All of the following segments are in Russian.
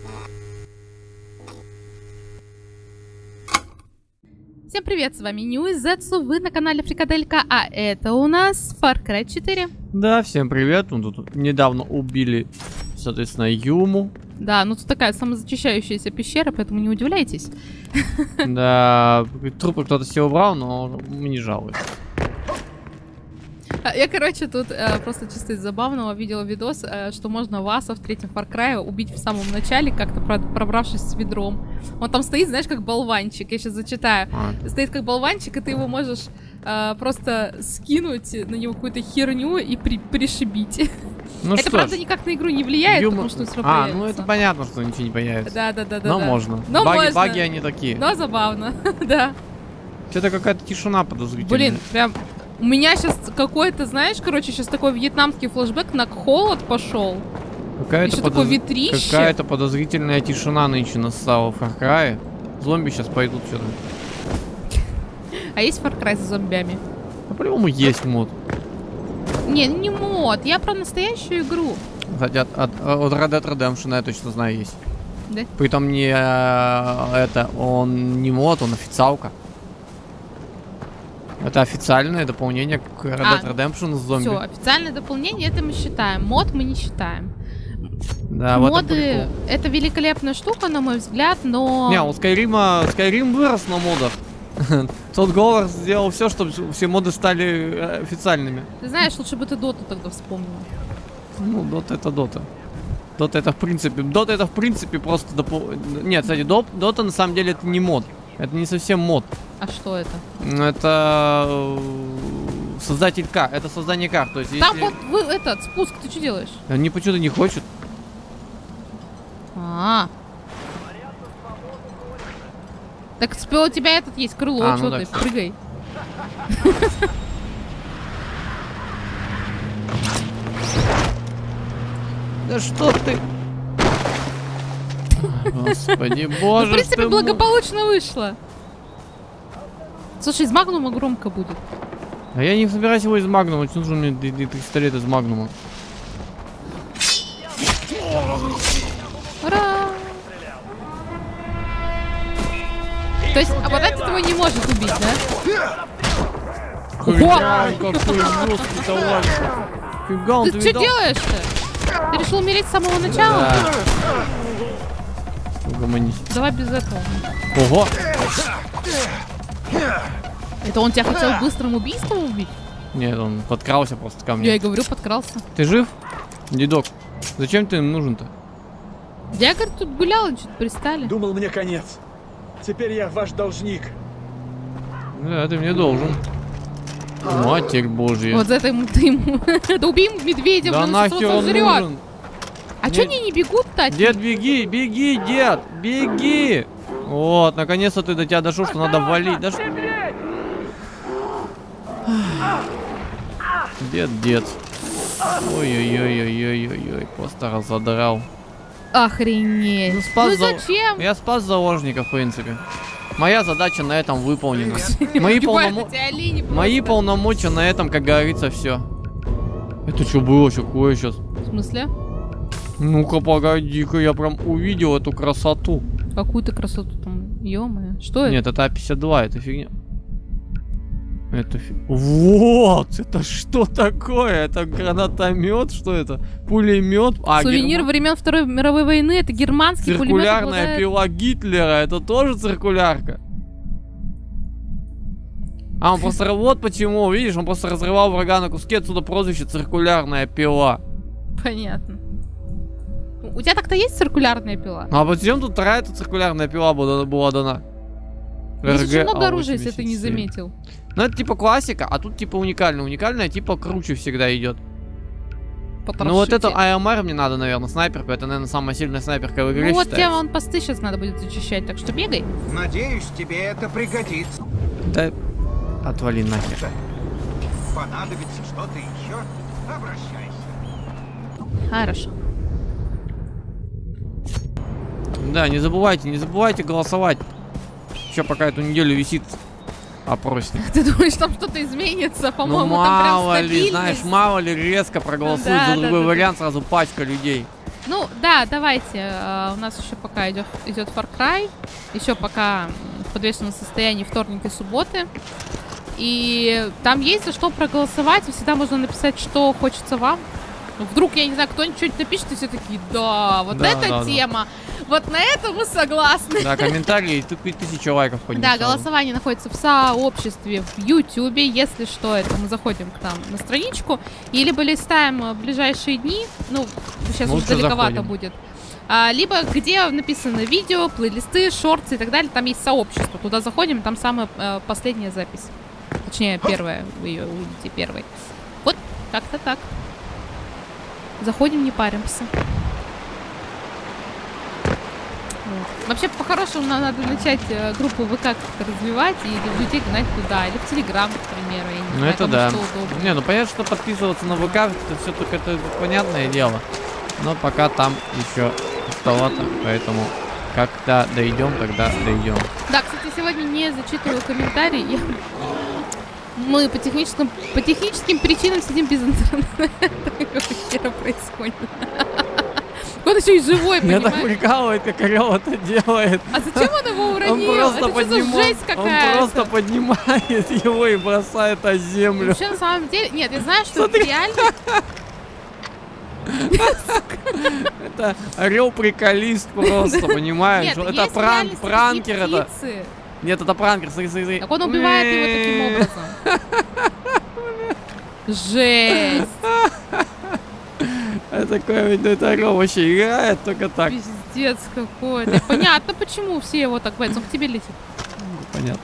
Всем привет, с вами Ньюизетсу, вы на канале Фрикаделька, а это у нас Far Cry 4. Да, всем привет, мы тут недавно убили, соответственно, Юму. Да, ну тут такая самозачищающаяся пещера, поэтому не удивляйтесь. Да, трупы кто-то себе убрал, но не жалуюсь. Я, короче, тут просто чисто из забавного видела видос, что можно Васа в третьем Far Cry убить в самом начале, как-то пробравшись с ведром. Он там стоит, знаешь, как болванчик, я сейчас зачитаю. Стоит как болванчик, и ты его можешь просто скинуть на него какую-то херню и пришибить. Ну это, правда, никак на игру не влияет, потому что все появится. Ну это понятно, что ничего не появится. Да. Но можно. Но можно. Баги они такие. Но забавно, да. Что-то какая-то тишина подозрительная. Блин, прям... У меня сейчас какой-то, знаешь, короче, сейчас такой вьетнамский флешбэк на холод пошел. Какая-то подозрительная тишина нынче настала в Far Cry. Зомби сейчас пойдут что-то. А есть Far Cry с зомбями? Ну, по-любому есть мод. Не мод, я про настоящую игру. Кстати, от Red Dead Redemption я точно знаю есть. Да? Притом не он не мод, он официалка. Это официальное дополнение к Red Dead Redemption с зомби. Все, официальное дополнение, это мы считаем. Мод мы не считаем. Да, моды — это великолепная штука, на мой взгляд, но... Не, у Skyrim вырос на модах. Тот Говард сделал все, чтобы все моды стали официальными. Ты знаешь, лучше бы ты Доту тогда вспомнил. Ну, Дота это Дота. Дота это в принципе просто Нет, кстати, Дота на самом деле это не мод. Это не совсем мод. А что это? Это создатель карт. Это создание карт. То есть, там если... вот этот спуск, ты что делаешь? Они почему-то не хочет. Так у тебя этот есть крыло, что ты, прыгай. Да что ты? Господи, боже. В принципе, благополучно вышло. Слушай, из магнума громко будет. А я не собираюсь его из магнума. Нужен мне пистолет из магнума. Ура! То есть, а вот этот его не может убить, да? Какой жесткий товарищ. Ты что делаешь-то? Ты решил умереть с самого начала? Да. Угомонись. Давай без этого. Ого! Это он тебя хотел быстрым убийством убить? Нет, он подкрался просто ко мне. Я и говорю, подкрался. Ты жив? Дедок, зачем ты им нужен-то? Я, говорю, тут гулял, что-то пристали. Думал, мне конец. Теперь я ваш должник. Да, ты мне должен. Матерь Божья. Вот за это ты ему... Да убей медведя, да нахер он нужен. А чё они не бегут-то? Дед, беги, дед, беги. Вот, наконец-то ты до тебя дошел, что надо валить. Да что... Дед. Ой-ой-ой-ой-ой-ой-ой, просто разодрал. Охренеть. Ну зачем? Я спас заложников, в принципе. Моя задача на этом выполнена. Мои полномочия на этом, как говорится, все. Это что было? Что такое сейчас? В смысле? Ну-ка, погоди-ка, я прям увидел эту красоту. Какую-то красоту там? Ё-моё. Что это? Нет, это А-52, это фигня. Вот! Это что такое? Это гранатомет? Что это? Пулемет? Сувенир времен Второй мировой войны. Это германский пулемет. Циркулярная пила Гитлера. Это тоже циркулярка? А, он просто... Вот почему, видишь, он просто разрывал врага на куски. Отсюда прозвище циркулярная пила. Понятно. У тебя так-то есть циркулярная пила? А вот зачем тут вторая циркулярная пила была дана? Здесь очень много оружия, если ты не заметил. Ну это типа классика, а тут типа уникальная. Уникальная типа круче всегда идет. Ну вот это АМР мне надо, наверное, снайперку. Это, наверное, самая сильная снайперка в игре. Ну вот тебе вон посты сейчас надо будет зачищать, так что бегай. Надеюсь, тебе это пригодится. Да отвали нахер. Понадобится что-то еще? Обращайся. Хорошо. Да, не забывайте голосовать. Еще пока эту неделю висит опросник. Ты думаешь, там что-то изменится? По-моему, ну, там прям мало ли, стабильность. знаешь, мало ли резко проголосуют за другой вариант, сразу пачка людей. Ну, да, давайте. У нас еще пока идет Far Cry. Еще пока в подвешенном состоянии вторник и субботы. И там есть за что проголосовать. И всегда можно написать, что хочется вам. Вдруг, я не знаю, кто-нибудь что-нибудь напишет, и все такие, да, вот Да, эта да, тема. Вот на это мы согласны. Да, комментарии, 1000 лайков поднесу. Да, голосование находится в сообществе в YouTube. Если что, это мы заходим к нам на страничку. И либо листаем в ближайшие дни. Ну, сейчас уже далековато заходим. будет. Либо где написано видео, плейлисты, шорты и так далее. Там есть сообщество. Туда заходим, там самая последняя запись. Точнее, первая. Вы ее увидите первой. Вот, как-то так. Заходим, не паримся. Вот. Вообще, по-хорошему, нам надо начать группу ВК как-то развивать и людей гнать туда. Или в Телеграм, к примеру. Я не знаю, это кому да. что удобно. Не, ну понятно, что подписываться на ВК, это все только это понятное дело. Но пока там еще пустовато, поэтому когда дойдем, тогда дойдем. Да, кстати, сегодня не зачитываю комментарии. Мы по техническим причинам сидим без интернета. Какого хера происходит? Он еще и живой, Меня так понимаешь? прикалывает, как Орел это делает. А зачем он его уронил? Он просто, Это что за жесть какая-то? он просто поднимает его и бросает о землю. Вообще, на самом деле... Нет, я знаю, что Смотри. это реально... Это Орел приколист просто, понимаешь? Нет, Это есть в реальности пранкер такие это. птицы. Нет, это пранкер, смотри. Так он убивает его таким образом. Жесть. Это такой, ну, это Орел вообще играет только так. Пиздец какой-то. Понятно, почему все его так боятся. Он к тебе летит. Понятно.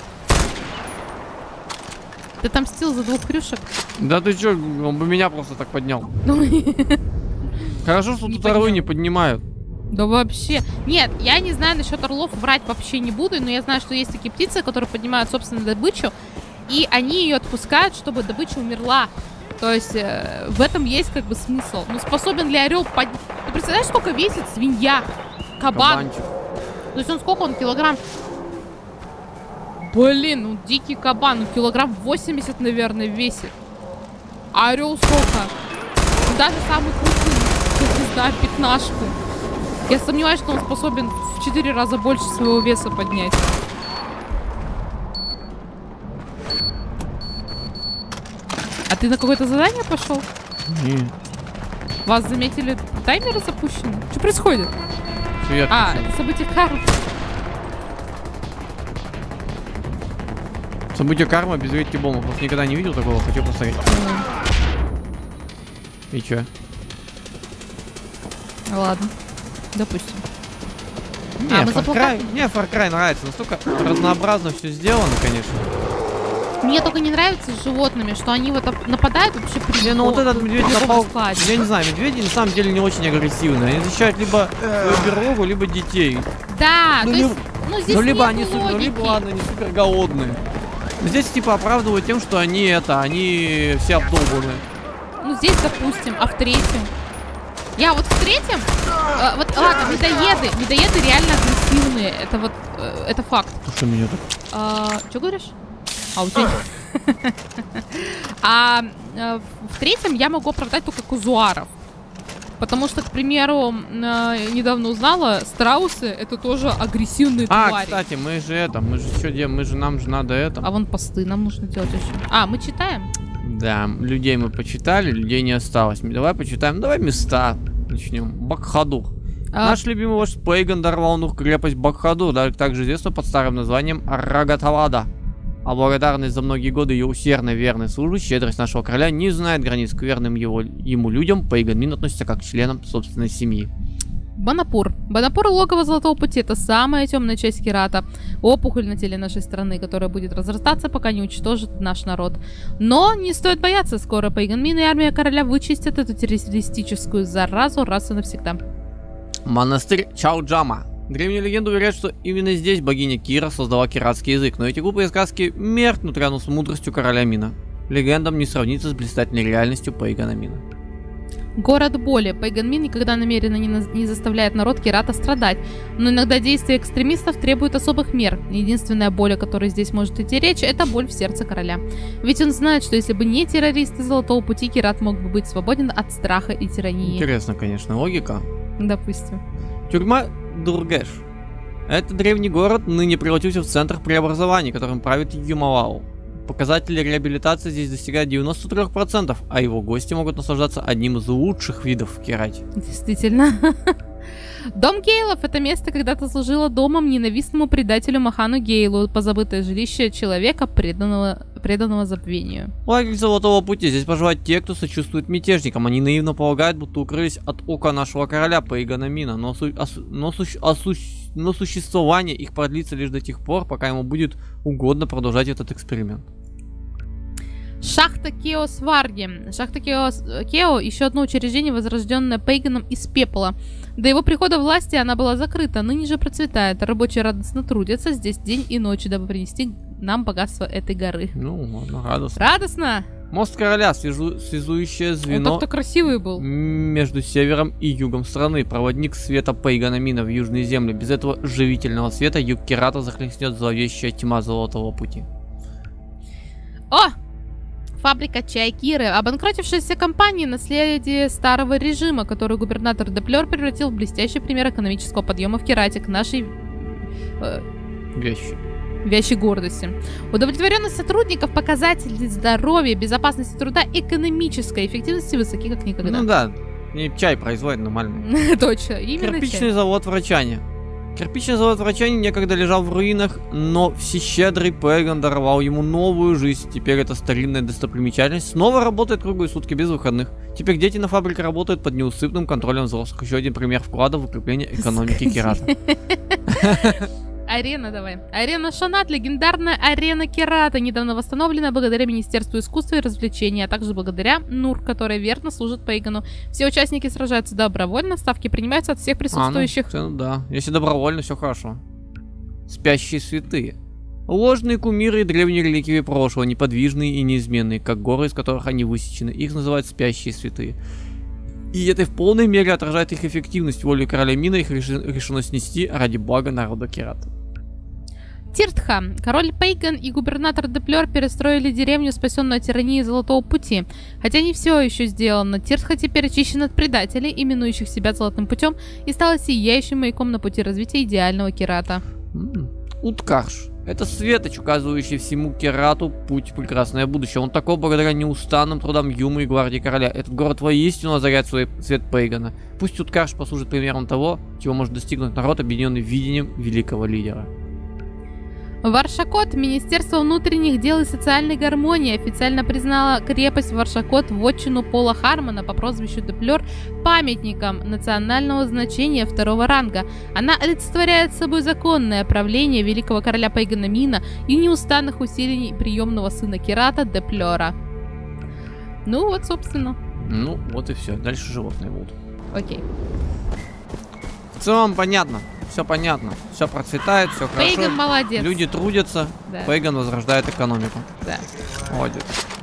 Ты там стил за 2 крюшек? Да ты чё, он бы меня просто так поднял. Хорошо, что Не тут орлы поднял. не поднимают. Да вообще. Нет, я не знаю насчет орлов, врать вообще не буду, но я знаю, что есть такие птицы, которые поднимают собственную добычу, и они ее отпускают, чтобы добыча умерла. То есть в этом есть как бы смысл. Ну, способен ли орел поднять... Ты представляешь, сколько весит свинья? Кабан. Кабанчик. То есть он сколько он килограмм? Блин, ну дикий кабан, ну килограмм 80, наверное, весит. А орел сколько? Ну, даже самый крупный, как не знаю, 15. Я сомневаюсь, что он способен в 4 раза больше своего веса поднять. А ты на какое-то задание пошел? Не, Вас заметили, таймеры запущены? Что происходит? свет. Это событие кармы. Событие карма без ветки бомбы. Просто никогда не видел такого, хочу посмотреть. И чё? Ладно, допустим. Не, мы Far заплакали? Cry, мне Far Cry нравится. Настолько разнообразно все сделано, конечно. Мне только не нравится с животными, что они вот нападают вообще при Не, ну вот этот медведь попал. складе. Я не знаю, медведи на самом деле не очень агрессивные. Они защищают либо свою берлогу, либо детей. Да, Ну, то есть, ну здесь Ну либо нету они супер, ну, либо логики. ладно, они супер голодные. Но здесь типа оправдывают тем, что они они все обдолбанные. Ну здесь, допустим, а в третьем? Я вот в третьем, вот ладно, медоеды реально агрессивные, это вот, это факт. Что меня так? Что говоришь? У тебя... В третьем я могу оправдать только казуаров. Потому что, к примеру, недавно узнала, страусы это тоже агрессивные твари. Кстати, мы же что делаем? Нам же надо это. А вон посты нам нужно делать еще. Мы читаем? Да, людей мы почитали, людей не осталось. Давай почитаем, давай места начнем. Бакхадур. Наш любимый вождь Пейган дорвал крепость Бакхадур, также известна под старым названием Рагаталада. А благодарность за многие годы ее усердной верной службы, щедрость нашего короля не знает границ. К верным ему людям Пейган Мин относится как к членам собственной семьи. Банапур. Банапур — логово Золотого Пути. Это самая темная часть Кирата. Опухоль на теле нашей страны, которая будет разрастаться, пока не уничтожит наш народ. Но не стоит бояться. Скоро Пейган Мин и армия короля вычистят эту террористическую заразу раз и навсегда. Монастырь Чауджама. Древние легенды уверяют, что именно здесь богиня Кира создала киратский язык, но эти глупые сказки меркнут рядом с мудростью короля Мина. Легендам не сравнится с блистательной реальностью Пейгана Мина. Город боли. Пейган Мин никогда намеренно не заставляет народ Кирата страдать, но иногда действия экстремистов требуют особых мер. Единственная боль, о которой здесь может идти речь, это боль в сердце короля. Ведь он знает, что если бы не террористы Золотого Пути, Кират мог бы быть свободен от страха и тирании. Интересно, конечно, логика. Допустим. Тюрьма Дургеш. Это древний город, ныне превратился в центр преобразований, которым правит Юмалау. Показатели реабилитации здесь достигают 93%, а его гости могут наслаждаться одним из лучших видов в Кирате. Действительно. Дом Гейлов — это место когда-то служило домом ненавистному предателю Махану Гейлу, позабытое жилище человека, преданного забвению. Лагерь Золотого Пути. Здесь проживают те, кто сочувствует мятежникам. Они наивно полагают, будто укрылись от ока нашего короля Пейгана Мина, но существование их продлится лишь до тех пор, пока ему будет угодно продолжать этот эксперимент. Шахта Кео Сварги. Шахта Кео — еще одно учреждение, возрожденное Пейганом из пепла. До его прихода в власти она была закрыта, ныне же процветает. Рабочие радостно трудятся здесь день и ночь, дабы принести нам богатство этой горы. Ну, ладно, радостно. Радостно? Мост короля, связующее звено Он так-то красивый был. между севером и югом страны. Проводник света Пейгана Мина в южные земли. Без этого живительного света юг Кирата захлестнет зловещая тьма Золотого Пути. О! Фабрика Чайкиры. Обанкротившаяся компания — наследие старого режима, который губернатор Деплер превратил в блестящий пример экономического подъема в Кирате к нашей вещей гордости. Удовлетворенность сотрудников, показатели здоровья, безопасности труда, экономической эффективности высоки как никогда. Ну да, не чай производит нормально. Точно, именно Кирпичный чай. завод врачания. Кирпичный завод врачания некогда лежал в руинах, но всещедрый Пейган даровал ему новую жизнь. Теперь эта старинная достопримечательность снова работает круглые сутки без выходных. Теперь дети на фабрике работают под неусыпным контролем взрослых. Еще один пример вклада в укрепление экономики Кирата. Арена давай. Арена Шанат, легендарная арена Кирата, недавно восстановлена благодаря Министерству искусства и развлечений, а также благодаря НУР, которая верно служит Пейгану. Все участники сражаются добровольно, ставки принимаются от всех присутствующих. Да, если добровольно, все хорошо. Спящие святые. Ложные кумиры и древние реликвии прошлого, неподвижные и неизменные, как горы, из которых они высечены. Их называют спящие святые. И это в полной мере отражает их эффективность. Волю короля Мина их решено снести ради блага народа Кирата. Тиртха. Король Пейган и губернатор Деплер перестроили деревню, спасенную от тирании Золотого Пути. Хотя не все еще сделано. Тиртха теперь очищена от предателей, именующих себя Золотым Путем, и стала сияющим маяком на пути развития идеального Кирата. Уткарш. Это светоч, указывающий всему Кирату путь в прекрасное будущее. Он таков благодаря неустанным трудам Юмы и гвардии короля. Этот город воистину озаряет свой свет Пейгана. Пусть Уткарш послужит примером того, чего может достигнуть народ, объединенный видением великого лидера. Варшакот. Министерство внутренних дел и социальной гармонии официально признало крепость Варшакот, вотчину Пола Хармона по прозвищу Деплер, памятником национального значения второго ранга. Она олицетворяет собой законное правление великого короля Пейгана Мина и неустанных усилий приемного сына Кирата Деплера. Ну вот, собственно. Ну, вот и все. Дальше животные будут. Окей. В целом понятно. Все понятно. Все процветает, все хорошо. Пейган молодец. Люди трудятся. Да. Пейган возрождает экономику. Да. Молодец.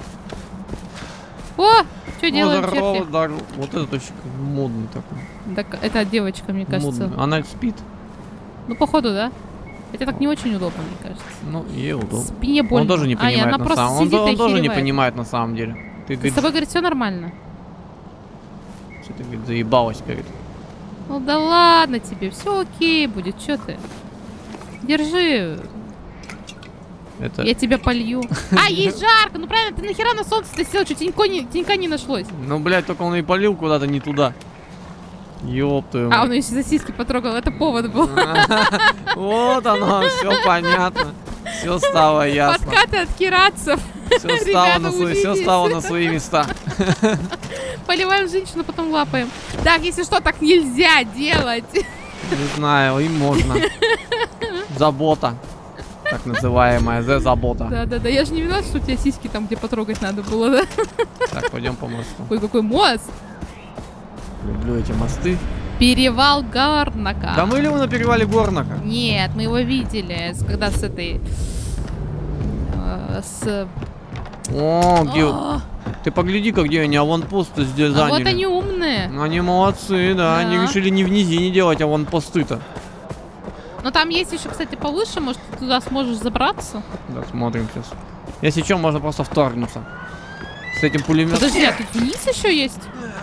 О! Что делаем, здорово, черти? да, вот этот очень модный такой. Так, это девочка, мне кажется. Модный. Она спит. Ну, походу, да. Хотя так не очень удобно, мне кажется. Ну, ей удобно. Спине больно. Он тоже не понимает она на просто самом сидит и Он тоже не охеревает. понимает на самом деле. Ты С говоришь, тобой, говорит, все нормально. что ты, говорит, заебалась, говорит. Ну да ладно тебе, все окей будет, что ты? Держи, Это... я тебя полью. А, ей жарко, ну правильно, ты нахера на солнце ты сел, что тенька не нашлось. Ну, блядь, только он и полил куда-то не туда. Ёб твою А, мать. он ее за сиськи потрогал, это повод был. Вот оно, все понятно. Все стало ясно. Подкаты от киратцев. Все стало, Ребята, все стало на свои места. Поливаем женщину, потом лапаем. Так, если что, так нельзя делать. Не знаю, им можно. Забота. Так называемая забота. Да-да-да, я же не виноват, что у тебя сиськи там, где потрогать надо было, да? Так, пойдем по мосту. Ой, какой мост! Люблю эти мосты. Перевал Горнака. Да мы ли мы на перевале Горнака? Нет, мы его видели, когда с этой... О, где... Ты погляди-ка, где они аванпосты здесь заняли. А вот они умные. Они молодцы, да. Они решили не в низине делать аванпосты-то. Но там есть еще, кстати, повыше. Может, ты туда сможешь забраться? Да, смотрим сейчас. Если что, можно просто вторгнуться. С этим пулеметом. Подожди, а тут вниз еще есть?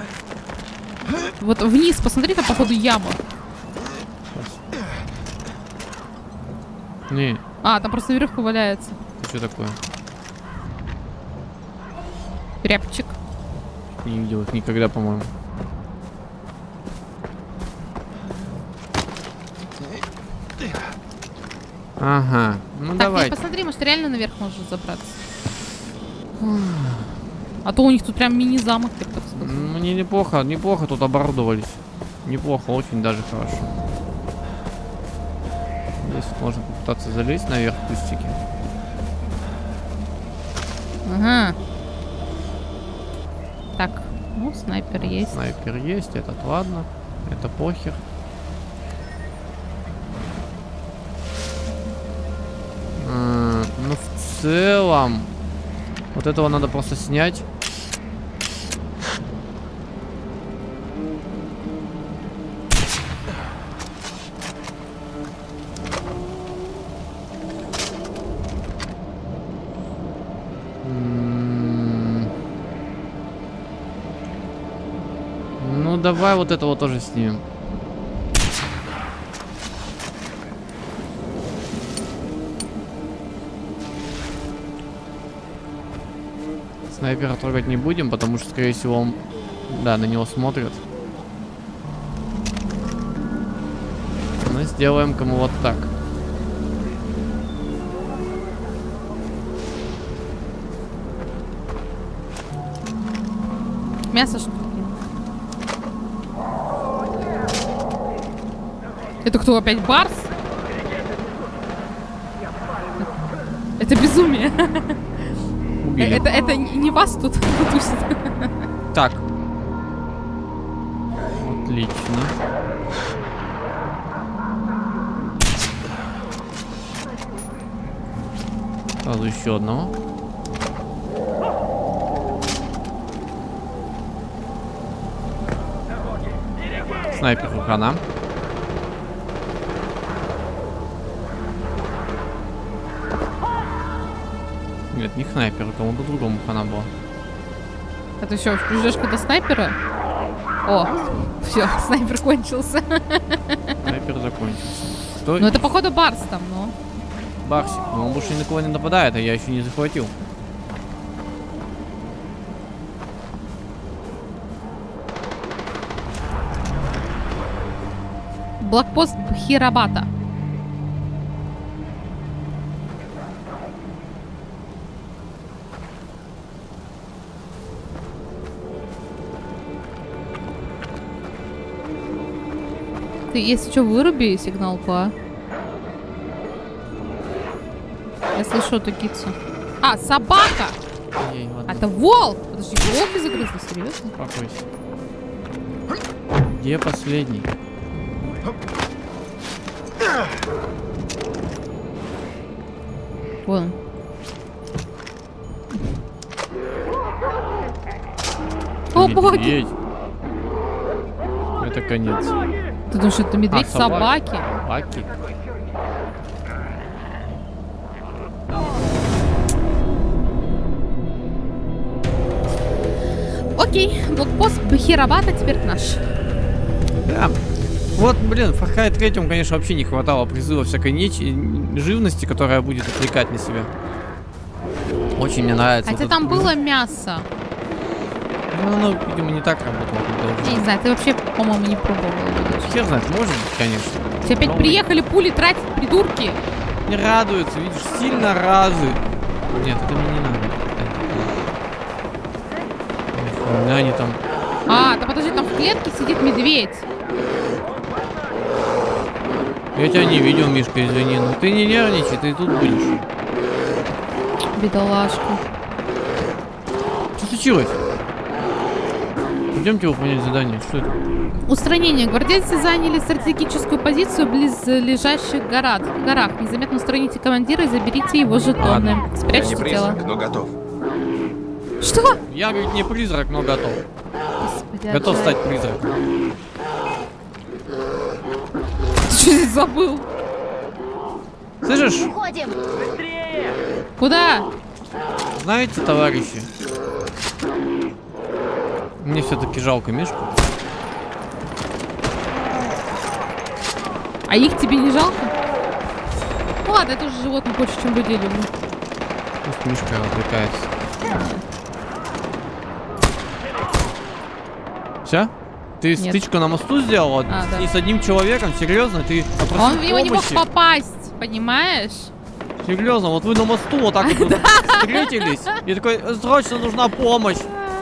Вот вниз, посмотри, там, походу, яма. Не. А, там просто веревка валяется. Что такое? Рябчик. Не видел их никогда, по-моему. Ага. Ну так, давай. посмотри, может, реально наверх можешь забраться. А то у них тут прям мини-замок, я бы так сказала. Мне неплохо тут оборудовались. Неплохо, очень даже хорошо. Здесь можно попытаться залезть наверх кустики. Ага. Так, ну, снайпер есть. Снайпер есть, этот ладно. Это похер. Ну, в целом... Вот этого надо просто снять. Ну, давай вот этого тоже снимем. Снайпера трогать не будем, потому что, скорее всего, он... Да, на него смотрят. Мы сделаем кому вот так. Мясо что ли? Это кто, опять Барс? Это безумие. Это не вас тут тусит. Так. Отлично. Сразу еще одного. Снайпер хана. Нет, не снайпер, кому-то другому хана была. Это что, ждешь когда снайпера? О, все, снайпер кончился. Снайпер закончился. Что? Ну это походу Барс там, ну. Барсик, но он больше ни на кого не нападает, а я еще не захватил. Блокпост Бхирабата. Ты, если что, выруби сигналку, а? Я слышу эту кицу. А, собака! Ей, ладно. Это волк! Подожди, волки загрызли, серьезно? Успокойся. Где последний? Вон. О, боги! Медведь. Это конец. Ты думаешь, это медведь? Собаки? Собаки. Окей, блокпост Бхирабата теперь наш. Да. Вот, блин, в Far Cry 3, конечно, вообще не хватало призыва всякой живности, которая будет отвлекать на себя. Очень мне нравится. Хотя вот там призыв. было мясо. Ну, оно, видимо, не так работало, как Я должно. не знаю, ты вообще, по-моему, не пробовал его даже. Хер знает, может быть, конечно. Все опять Но приехали пули тратить, придурки. Не радуются, видишь, сильно разы. Нет, это мне не надо. Да, они там... А, да подожди, там в клетке сидит медведь. Я тебя не видел, Мишка, извини. Ну ты не нервничай, ты тут будешь. Бедолашка. Что случилось? Идемте выполнять задание. Что это? Устранение. Гвардейцы заняли стратегическую позицию в близлежащих горах. Незаметно устраните командира и заберите его жетоны. Я не Спрячьте тело. призрак, но готов. Что? Я, говорит, не призрак, но готов. Господи, Готов отдай. стать призраком. Ты что здесь забыл? Слышишь? Уходим. Куда? Знаете, товарищи, мне все-таки жалко Мишку. А их тебе не жалко? Ну ладно, это уже животное больше, чем люди любят. Пусть Мишка развлекается. Все? Ты Нет. стычку на мосту сделала? А, да. И с одним человеком? Серьезно? Ты попросил Он в него не мог помощи? попасть, понимаешь? Серьезно, вот вы на мосту вот так вот встретились, и такой, срочно нужна помощь.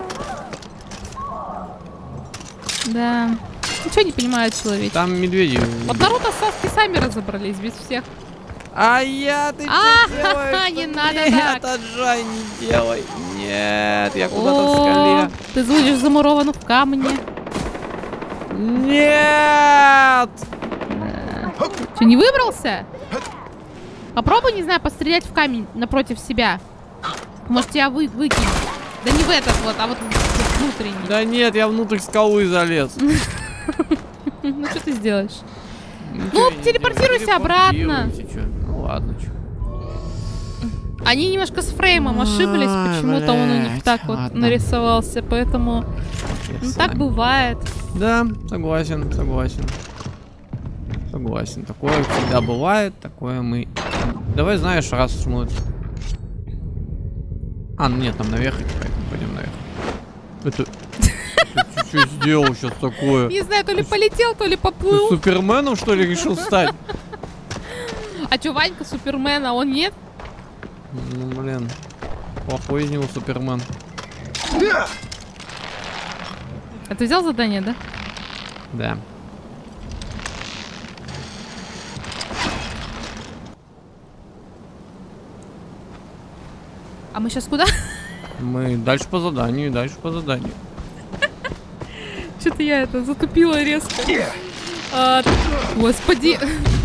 Да. Ничего не понимает человек. Там медведи. Вот Наруто с Саски сами разобрались без всех. А я, ты А, что делаешь? не Нет, надо так. Аджай, не делай. Нет, я куда-то в О, скале. ты звучишь замурован в камне. Нет! Что, не выбрался? Попробуй, не знаю, пострелять в камень напротив себя. Может, тебя выкинет. Да не в этот вот, а вот внутренний. Да нет, я внутрь скалы залез. Ну, что ты сделаешь? Ничего я не телепортируйся делаю. обратно. Телепортируйся, чё? Ну ладно, чё. Они немножко с фреймом ошиблись, Ай, почему-то он у них блядь, так вот ладно. нарисовался, поэтому... Я Ну, с так вами. бывает. Да, согласен, согласен. Согласен. Такое всегда бывает, такое мы... Давай, знаешь, раз уж мы... А, ну нет, там наверх, поэтому пойдем наверх. Это... Ты что сделал сейчас такое? Не знаю, то ли полетел, то ли Ты поплыл. Суперменом, что ли, решил стать? А чё, Ванька Супермен, а он нет? Ну, блин. Плохой из него Супермен. А ты взял задание, да? Да. А мы сейчас куда? Мы дальше по заданию, дальше по заданию. Что-то я это затупила резко. Господи.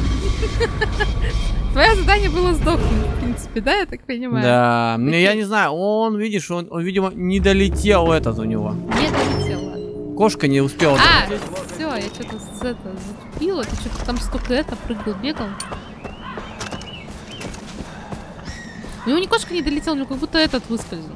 Твое задание было сдохнуть, в принципе, да, я так понимаю? Да, мне я не знаю, он, видишь, он, видимо, не долетел этот у него. Не долетел, ладно. Кошка не успела А, долететь. все, я что-то затупила. Ты что-то там столько прыгал, бегал. У него не кошка не долетела, у него как будто этот выскользнул.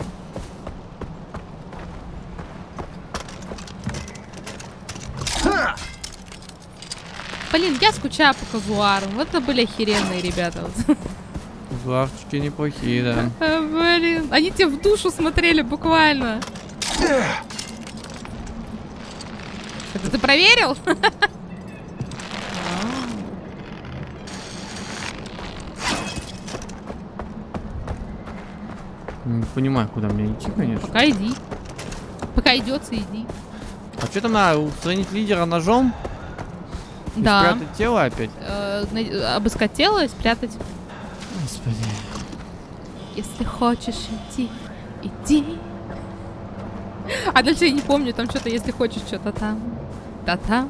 Блин, я скучаю по казуарам. Вот это были охеренные ребята. Зуарчики неплохие, да. Блин, они тебе в душу смотрели буквально. Это ты проверил? Не понимаю, куда мне идти, конечно. Пока иди. Пока идется, иди. А что там надо, устранить лидера ножом? И Да. спрятать тело опять? Обыскать тело и спрятать. Господи. Если хочешь идти, иди. А дальше я не помню, там что-то, если хочешь, что-то там. Да там.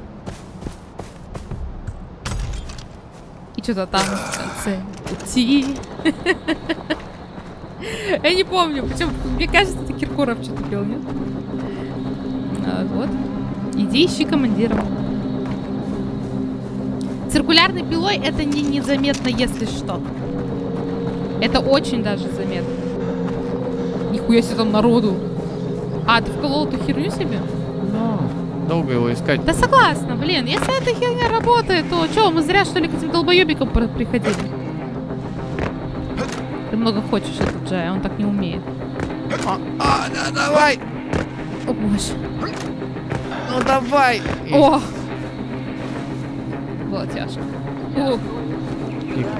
И что-то там в конце пути. Я не помню, причем, мне кажется, это Киркоров что-то пел, нет? Вот. Иди ищи командира. Циркулярной пилой это не незаметно, если что. Это очень даже заметно. Нихуя себе там народу. А, ты вколол эту херню себе? Долго его искать. Да согласна, блин. Если эта херня работает, то что, мы зря что ли к этим долбоебикам приходили? Ты много хочешь этот Джай, он так не умеет. Да, давай! О боже. Ну давай! О! Было тяжко. О, Тихо.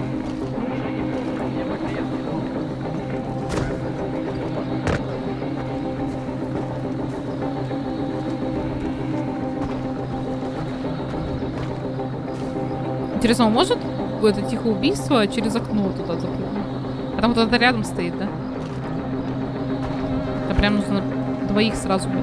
интересно, он может это тихое убийство через окно туда запрыгнуть? А там кто-то рядом стоит, да? Это прям нужно двоих сразу убить.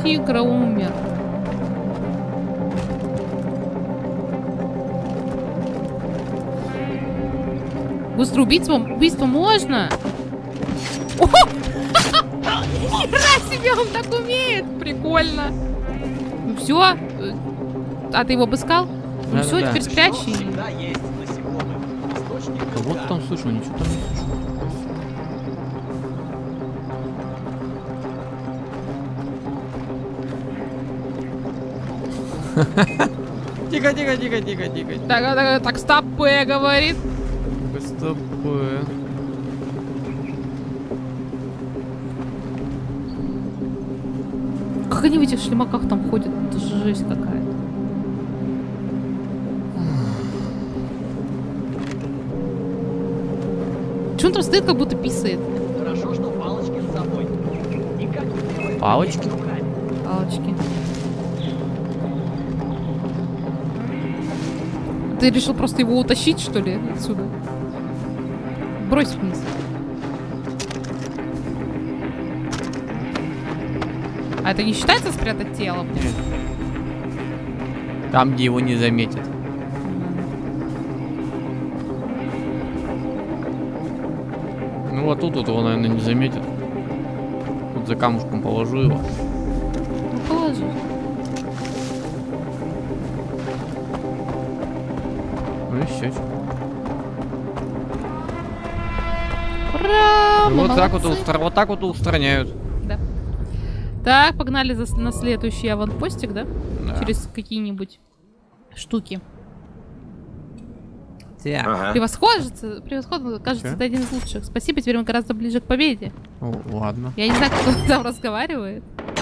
тигра умер. Быстро убийство можно? О! Хера себе, он так умеет! Прикольно. Ну все. А ты его обыскал? Ну все, теперь спрячь. Кого-то там слышу, ничего там не слышу. Тихо. Так, стоп, П говорит. Стоп. Как они в этих шлемаках там ходят? Это же жесть какая-то. Че он там стоит, как будто писает? Хорошо, что палочки с собой. Никак не Палочки? Палочки. Ты решил просто его утащить, что ли, отсюда? Брось вниз. А это не считается спрятать тело? Нет. Там, где его не заметят. Ну вот тут вот его, наверное, не заметят. Тут за камушком положу его. Ну, положи. Ну и все. Ура! Ну, мы вот так молодцы. вот так вот и устраняют. Да. Так, погнали на следующий аванпостик, да? Да. Через какие-нибудь штуки. Ага. Превосходно, кажется, Чё? это один из лучших. Спасибо, теперь мы гораздо ближе к победе. Ну, ладно. Я не знаю, кто там разговаривает.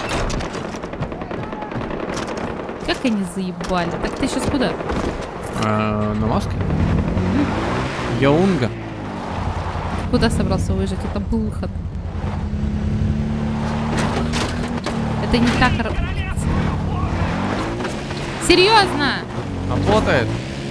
Как они заебали. Так ты сейчас куда? На маске? Яунга. Куда собрался выезжать? Это был выход. Это не так работает. Серьезно? Работает.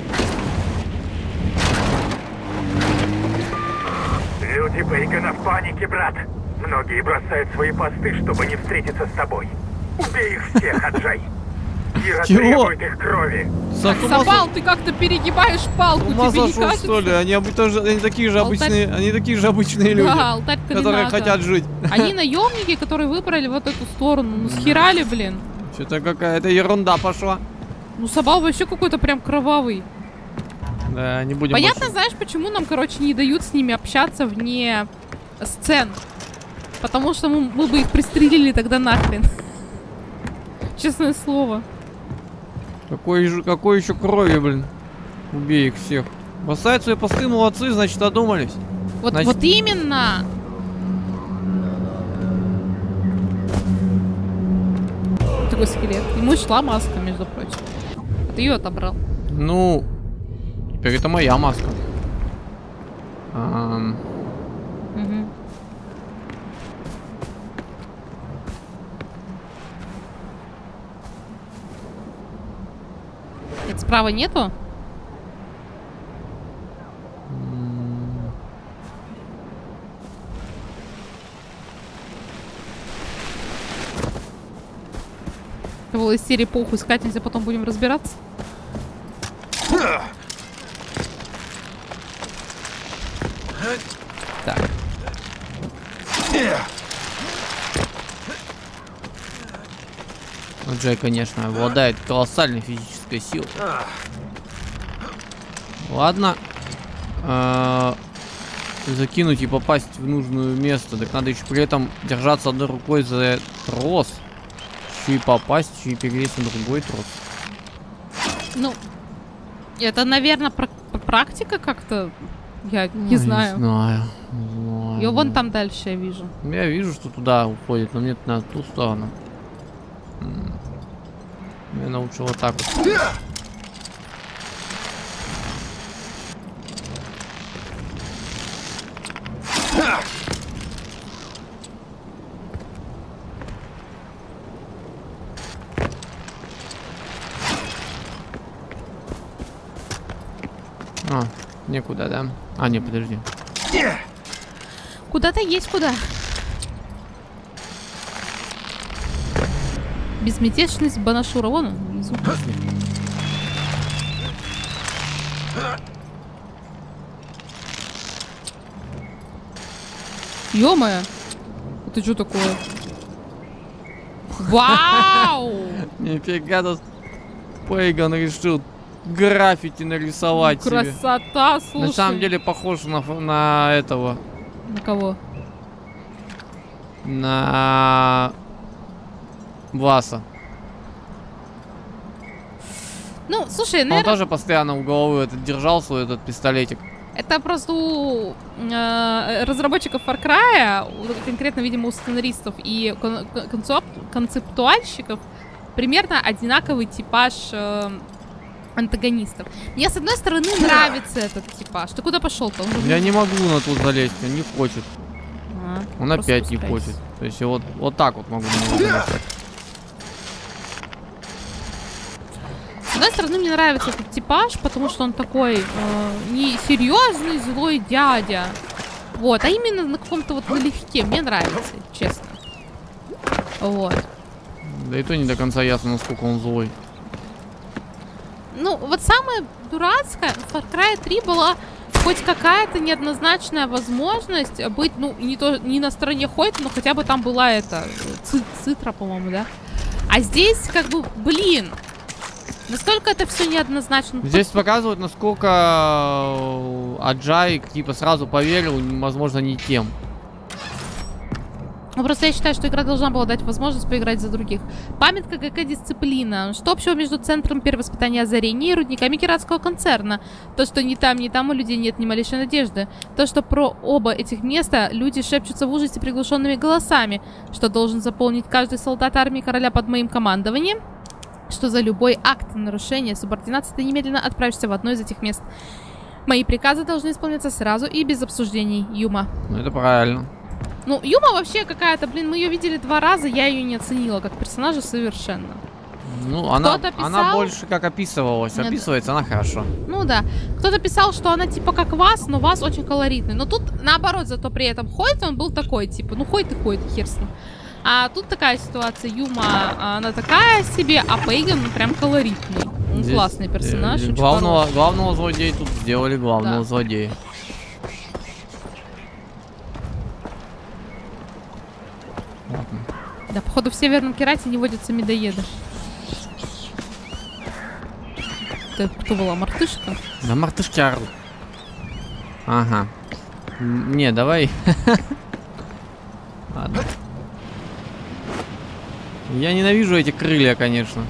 Люди Бейгана в панике, брат. Многие бросают свои посты, чтобы не встретиться с тобой. Убей их всех, Аджай. Кира Чего? требует их крови. Сабал, ты как-то перегибаешь палку, С ума тебе не сошел, кажется? что ли? Они такие же Алтарь- обычные люди, Да, алтарь которые Калината. хотят жить. Они наемники, которые выбрали вот эту сторону. Ну схерали, блин. Что-то какая-то ерунда пошла. Ну Сабал вообще какой-то прям кровавый. Да, не будем Понятно, больше- знаешь, почему нам, короче, не дают с ними общаться вне сцен? Потому что мы бы их пристрелили тогда нахрен. Честное слово. Какой еще крови, блин. Убей их всех. Бросают свои посты, молодцы, значит, одумались. Вот, Значит- вот именно. Такой скелет. Ему шла маска, между прочим. А ты ее отобрал. Ну, теперь это моя маска. Мгм. Это справа нету? Это было из серии похуй, скатимся, потом будем разбираться. Так. Ну, Джей, конечно, обладает колоссальной физической силой. Ладно. Закинуть и попасть в нужное место. Так надо еще при этом держаться одной рукой за трос. Еще и попасть, еще и перелезть на другой трос. Ну, это, наверное, практика как-то. Я не Не знаю. знаю. Ее вон там дальше я вижу. Я вижу, что туда уходит, но мне на ту сторону. Наверное, лучше вот так вот. А, некуда, да? А, не, подожди. Куда-то есть куда. Безмятежность Банашура. Вон он, внизу. Ё-моё! Это что такое? Вау! Нифига тут Пейган решил граффити нарисовать себе. Красота, слушай. На самом деле похож на этого. На кого? На Васа. Ну, слушай, Он наверное, тоже постоянно у головы держал свой этот пистолетик. это просто у разработчиков Far Cry, конкретно, видимо, у сценаристов и концептуальщиков, примерно одинаковый типаж антагонистов. Мне, с одной стороны, нравится этот типаж. Ты куда пошел-то? Я не могу на тут залезть, он не хочет. Он опять не спускайся. хочет. То есть вот так вот могу на него залезть. С одной стороны, мне нравится этот типаж, потому что он такой не серьезный злой дядя. Вот, а именно на каком-то вот налегке. Мне нравится, честно. Вот. Да и то не до конца ясно, насколько он злой. Ну, вот самое дурацкое, в Far Cry 3 была хоть какая-то неоднозначная возможность быть, ну, не на стороне Хойта, но хотя бы там была эта Цитра, по-моему, да? А здесь, как бы, блин, настолько это все неоднозначно. Здесь показывают, насколько Аджай, типа, сразу поверил, возможно, не тем. Ну, просто я считаю, что игра должна была дать возможность поиграть за других. Памятка ГК-дисциплина. Что общего между Центром перевоспитания озарений и рудниками Киратского концерна? То, что ни там, у людей нет ни малейшей надежды. То, что про оба этих места люди шепчутся в ужасе приглушенными голосами. Что должен заполнить каждый солдат армии короля под моим командованием. Что за любой акт нарушения субординации ты немедленно отправишься в одно из этих мест. Мои приказы должны исполняться сразу и без обсуждений. Юма. Ну, это правильно. Ну, Юма вообще какая-то, блин, мы ее видели 2 раза, я ее не оценила как персонажа совершенно. Ну, она писал? больше как описывалась. Нет. Описывается она хорошо. Ну да. Кто-то писал, что она типа как вас, но вас очень колоритный. Но тут наоборот, зато при этом Хойт, он был такой, типа, ну Хойт и Хойт, хер с ним. А тут такая ситуация, Юма, она такая себе, а Пейган прям колоритный. Он Здесь, классный персонаж. очень главного злодея тут сделали главного Да. злодея. Ладно. Да, походу в Северном Кирате не водятся медоеды. Это кто была, мартышка? Да мартышки орут. Ага. Не, давай. Ладно. Я ненавижу эти крылья, конечно.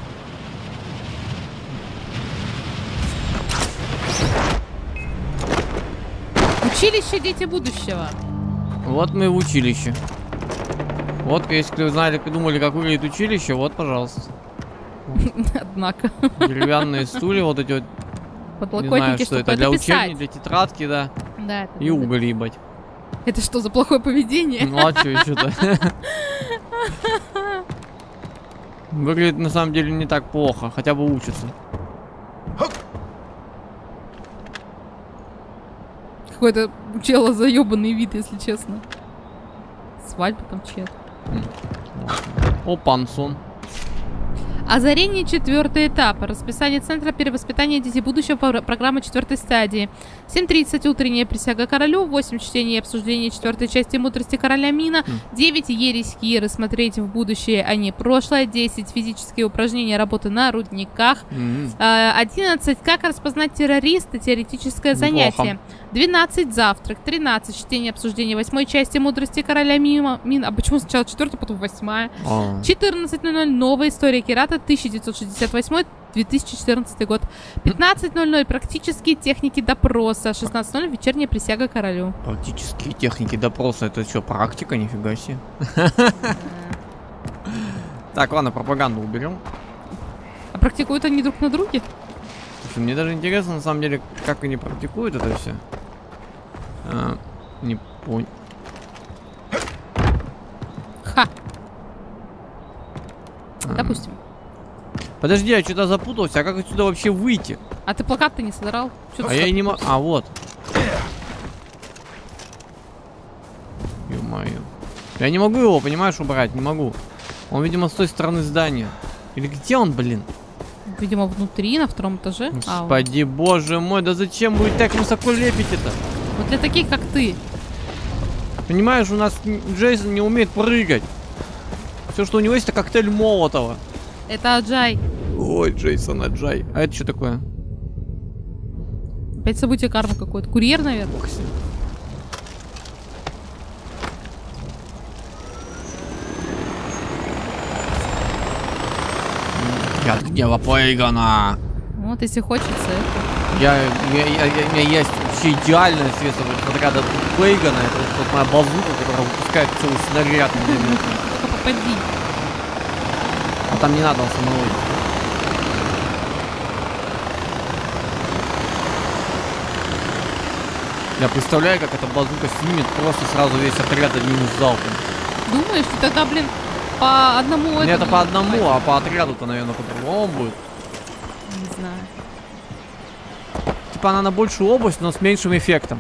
Училище Дети Будущего. Вот мы в училище. Вот, если вы знали, думали, как выглядит училище, вот, пожалуйста. Однако. Деревянные стулья, вот эти вот. Не знаю, что это. Для учебника, для тетрадки, да. Да, это И уголь, ебать. Это что за плохое поведение? Ну а что еще-то? Выглядит на самом деле не так плохо, хотя бы учится. Какой-то у чела заебанный вид, если честно. Свадьба там чья-то. О, пансон. Озарение 4 этапа. Расписание Центра перевоспитания Дети Будущего. Программа 4 стадии. 7:30 утренняя присяга королю. 8 чтение и обсуждение 4 части мудрости короля Мина. 9 ересь Киры. Смотреть в будущее, а не прошлое. 10 физические упражнения работы на рудниках. 11 как распознать террориста. Теоретическое занятие. 12 завтрак. 13 чтение и обсуждение 8 части мудрости короля Мина. А почему сначала 4, потом 8? 14:00 новая история Кирата. 1968-2014 год. 15:00 практические техники допроса. 16:00 вечерняя присяга королю. Практические техники допроса. Это что, практика? Нифига себе. Так, ладно, пропаганду уберем. А практикуют они друг на друге? Слушай, мне даже интересно, на самом деле, как они практикуют это все. Не понял. Ха. Допустим. Подожди, я что-то запутался. А как отсюда вообще выйти? А ты плакат-то не содрал? Чё А ты я и не могу. запутался? А, вот. Ё-моё. Я не могу его, понимаешь, убрать. Не могу. Он, видимо, с той стороны здания. Или где он, блин? Видимо, внутри, на втором этаже. Господи, боже мой, да зачем вы так высоко лепите-то? Вот для таких, как ты. Понимаешь, у нас Джейсон не умеет прыгать. Все, что у него есть, это коктейль Молотова. Это Аджай. Ой, Джейсон Аджай. А это что такое? Опять событие кармы какое-то. Курьер, наверное. Яд гнева Пейгана. Вот, если хочется, это. У меня есть вообще идеальное средство фотографа Пейгана. Это вот моя базука, которая выпускает целый снаряд. Только попади. А там не надо самого. Я представляю, как эта базука снимет просто сразу весь отряд одним залпом. Думаешь, что тогда, блин, по одному... Не, это по одному, а по отряду-то, наверное, по-другому будет. Не знаю. Типа она на большую область, но с меньшим эффектом.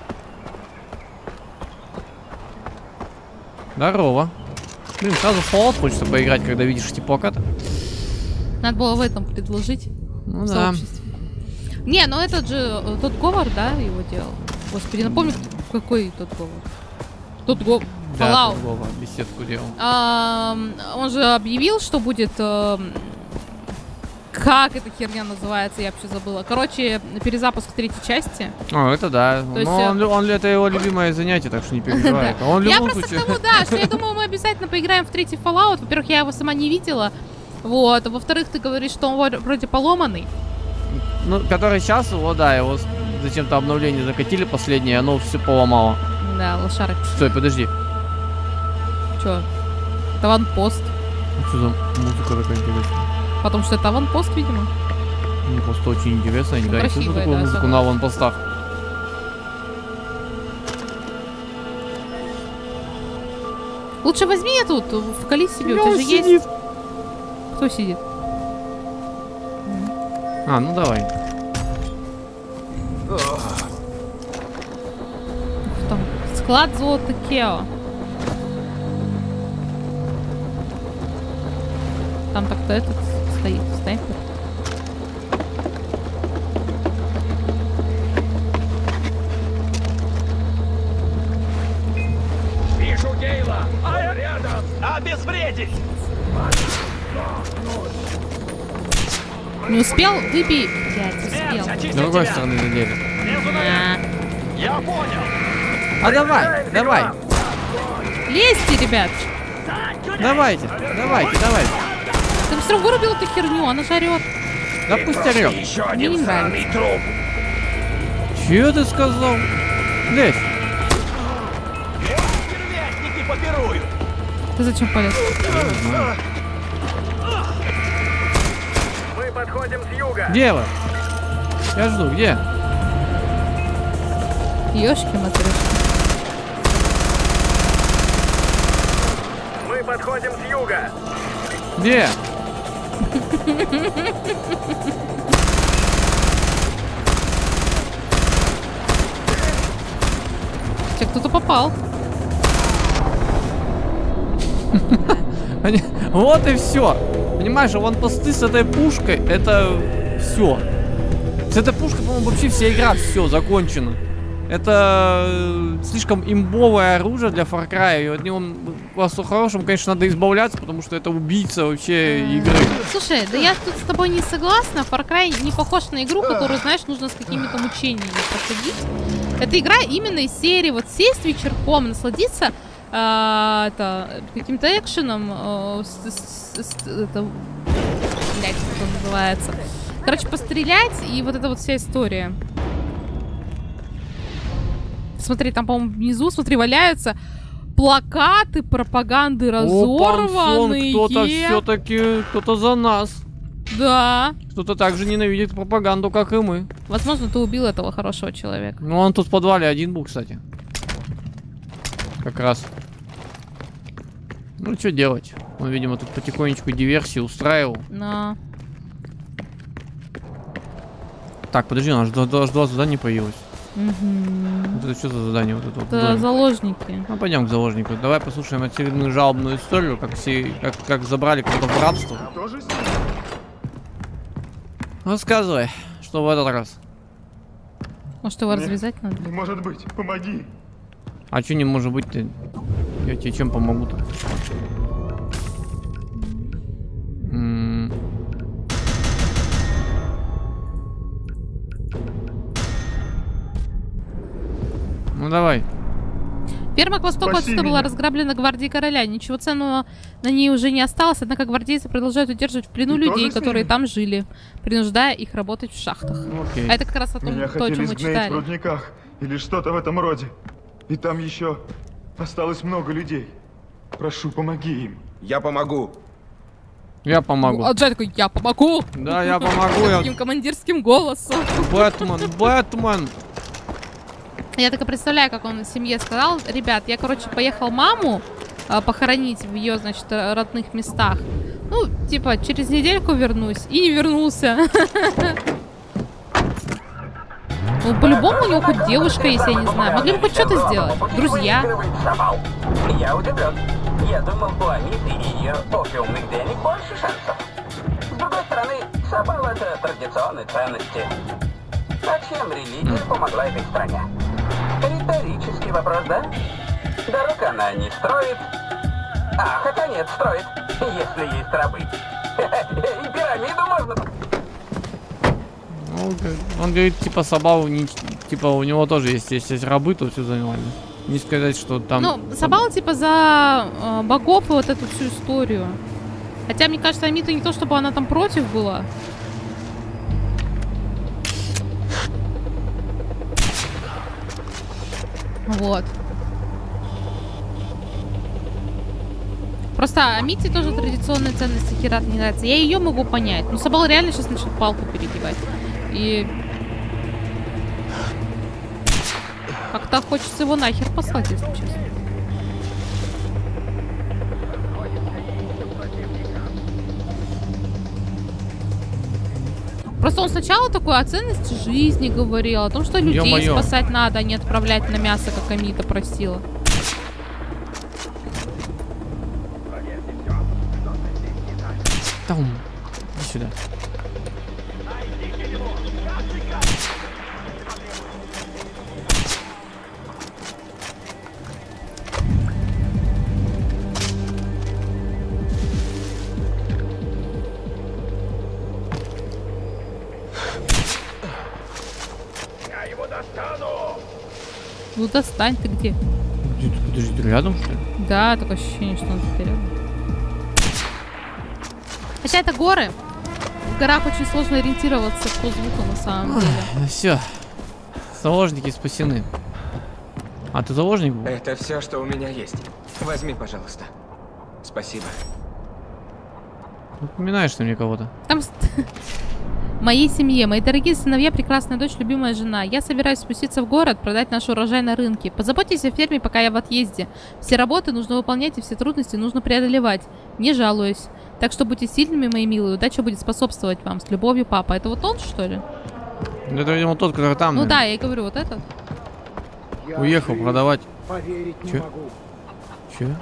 Здорово. Блин, сразу в Fallout хочется поиграть, когда видишь типа-то. Надо было в этом предложить. Ну в да. сообществе. Не, ну этот же, тот Говор, да, его делал. Господи, напомню, какой тот Говор. Тот Говор. Да, тот Говор, беседку делал. Он же объявил, что будет... как эта херня называется, я вообще забыла. Короче, перезапуск третьей части. О, это да. То есть, Но это его любимое занятие, так что не переживай. Он в Я любом просто к случае... тому, да, что я думаю, мы обязательно поиграем в третий Fallout. Во-первых, я его сама не видела. Вот. Во-вторых, ты говоришь, что он вроде поломанный. Ну, который сейчас его, да, его зачем-то обновление закатили последнее, оно все поломало. Да, лошарок. Стой, подожди. Чё? Это аванпост. Что за музыка такая интересная? Потому что это аванпост, видимо. Мне просто очень интересно, я никогда не слышал Красивая, такую да, музыку согласна. на аванпостах. Лучше возьми я тут, вкали себе, у Да, тебя же сидит. есть. Кто сидит? А, ну давай. Там склад золота Кео. Там так-то этот стоит, снайпер. Вижу Гейла! Он рядом! Обезвредить! Не успел? Выбей. Блядь, успел. С другой стороны задели. Я понял! А давай. Лезьте, ребят. Давайте. Ты быстро вырубил эту херню, она жарет. Да пусть орёт. Еще Мне не один нравится. сраный труп! Чё ты сказал? Лезь. Стервятники попируют! Ты зачем полез? Мы подходим с юга! Где вы? Я жду, где? Ёшки матрешки. Мы подходим с юга! Где? Че, кто-то попал. Вот и все. Понимаешь, аванпосты с этой пушкой, это все. С этой пушкой, по-моему, вообще вся игра, все, закончена. Это слишком имбовое оружие для Far Cry, и от него по-хорошему, конечно, надо избавляться, потому что это убийца вообще игры. Слушай, да я тут с тобой не согласна. Far Cry не похож на игру, которую, знаешь, нужно с какими-то мучениями проходить. Эта игра именно из серии вот сесть вечерком, насладиться каким-то экшеном, это, блядь, как он называется. Короче, пострелять и вот эта вот вся история. Смотри, там, по-моему, внизу, смотри, валяются плакаты, пропаганды разорванные. Кто-то все-таки, кто-то за нас. Да. Кто-то также ненавидит пропаганду, как и мы. Возможно, ты убил этого хорошего человека. Ну, он тут в подвале один был, кстати. Как раз. Ну, что делать? Он, видимо, тут потихонечку диверсии устраивал. Но... Так, подожди, у нас два сюда не появилось. Мгм. Вот это что за задание? Вот это вот Это доме? заложники. Ну, пойдем к заложнику. Давай послушаем очередную жалобную историю, как забрали кого-то в рабство. Тоже с ним? Рассказывай, что в этот раз. Может, его развязать надо? Не может быть, помоги. А что не может быть ты? Я тебе чем помогу-то? Ну давай. Ферма к востоку Спаси отсюда была меня. разграблена гвардией короля. Ничего ценного на ней уже не осталось, однако гвардейцы продолжают удерживать в плену Ты людей, тоже с которые ними? там жили, принуждая их работать в шахтах. Окей. А это как раз о том, Меня то, о хотели чем мы сгноить в читали. рудниках или что-то в этом роде. И там еще осталось много людей. Прошу, помоги им. Я помогу. Я помогу. А Джай такой, я помогу! Да, я помогу. Я Таким командирским голосом. Бэтмен. Я так и представляю, как он семье сказал: ребят, я, короче, поехал маму похоронить в ее, значит, родных местах. Ну, типа, через недельку вернусь. И не вернулся. Ну, по-любому у него хоть девушка есть, я не знаю. Могли бы хоть что-то сделать. Друзья. Я удивлен. Я думал, у Амиты и ее опиумных денег больше шансов. С другой стороны, Сабал — это традиционные ценности. А чем религия помогла этой стране? Риторический вопрос, да? Дорог она не строит. А, хотя нет, строит, если есть рабы. И пирамиду можно... Он говорит, типа, Сабау, типа, у него тоже есть рабы, то все нормально. Не сказать, что там... Ну, Сабал, типа, за богов и вот эту всю историю. Хотя, мне кажется, Амита не то, чтобы она там против была. Вот. Просто Амите тоже традиционные ценности Херат не нравятся. Я ее могу понять. Но Сабал реально сейчас начнет палку перегибать. И... как-то хочется его нахер послать, если честно. Просто он сначала такой о ценности жизни говорил, о том, что людей Ё-моё. спасать надо, а не отправлять на мясо, как Амита просила. Там. Иди сюда. Ну достань, ты где? Подожди, ты рядом, что ли? Да, такое ощущение, что он где-то рядом. Хотя это горы. В горах очень сложно ориентироваться по звуку на самом деле. Все. Заложники спасены. А ты заложник был? Это все, что у меня есть. Возьми, пожалуйста. Спасибо. Напоминаешь ты мне кого-то. Там... Моей семье, мои дорогие сыновья, прекрасная дочь, любимая жена. Я собираюсь спуститься в город, продать наш урожай на рынке. Позаботьтесь о ферме, пока я в отъезде. Все работы нужно выполнять и все трудности нужно преодолевать. Не жалуюсь. Так что будьте сильными, мои милые. Удача будет способствовать вам. С любовью, папа. Это вот он, что ли? Это, видимо, тот, который там. Ну наверное, да, я и говорю, вот этот. уехал продавать. Поверить не Чё? могу. Че?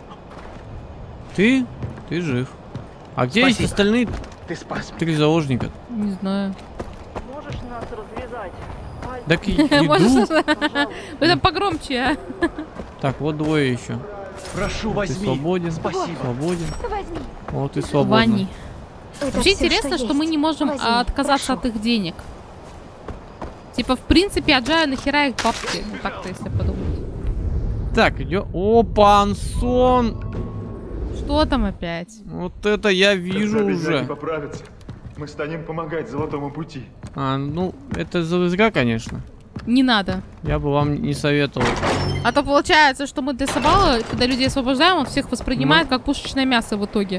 Ты? Ты жив. А где есть Спасибо. остальные Ты спас меня. 3 заложника? Не знаю. Можешь нас развязать? Так и Можешь... иду. Вы там погромче, а? Так, вот двое еще. Прошу, Ты возьми. свободен. Спасибо. Свободен. Возьми. Вот ты свободен. Вани. Это Вообще всё, интересно, что мы есть. не можем Возьми, отказаться прошу. от их денег. Типа, в принципе, Аджая нахера их бабки. Ну так-то, если подумать. Так, идем. Опа, Ансон. Что там опять? Вот это я вижу Когда бедняги уже. поправятся, мы станем помогать Золотому пути. А, ну, это за игра, конечно. Не надо. Я бы вам не советовал. А то получается, что мы для Сабала, когда людей освобождаем, он всех воспринимает как пушечное мясо в итоге.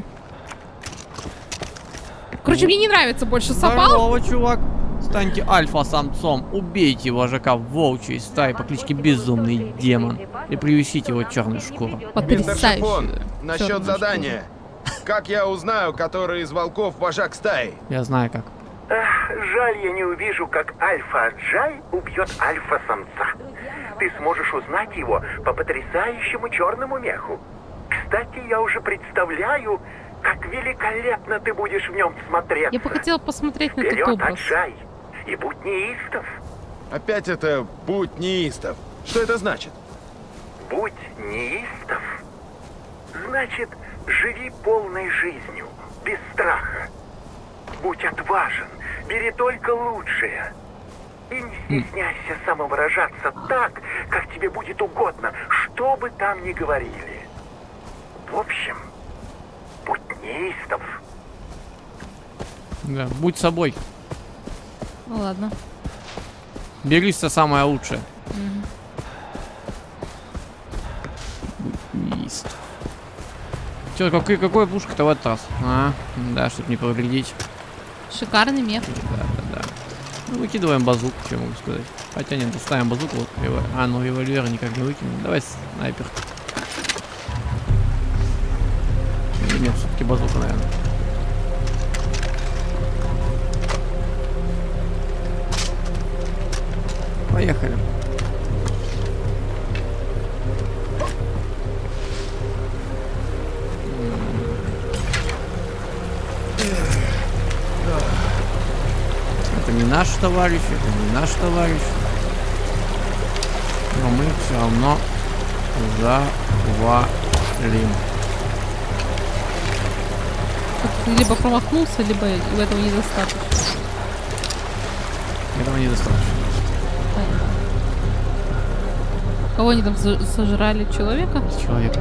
Короче, мне не нравится больше Сабал. Здорово, чувак. Станьте альфа-самцом. Убейте вожака волчьей стаи по кличке Безумный Демон. И привезите его в черную шкуру. Мистер Потрясающе. Шифон, насчет Чёрная задания. Как я узнаю, который из волков вожак стаи? Я знаю как. Жаль, я не увижу, как альфа-Аджай убьет альфа-самца. Ты сможешь узнать его по потрясающему черному меху. Кстати, я уже представляю, как великолепно ты будешь в нем смотреться. Я бы хотела посмотреть на этот Вперед, образ. Аджай, и будь неистов. Опять это «будь неистов». Что это значит? Будь неистов. Значит, живи полной жизнью, без страха. Будь отважен, бери только лучшее. И не стесняйся самовыражаться так, как тебе будет угодно, что бы там ни говорили. В общем, будь неистов. Да, будь собой. Ну ладно. Берись за самое лучшее. Есть. Чё, какой пушка-то в этот раз? Да, чтобы не повредить. Шикарный мех. Да. Ну, выкидываем базуку, что могу сказать. Хотя нет, доставим базуку. Вот, ну револьвер никак не выкинем. Давай снайпер. Или нет, все-таки базука, наверное. Поехали. Это не наш товарищ, это не наш товарищ. Но мы все равно завалим. Ты либо промахнулся, либо этого недостаточно. Этого недостаточно. Кого они там сожрали? Человека? Человека.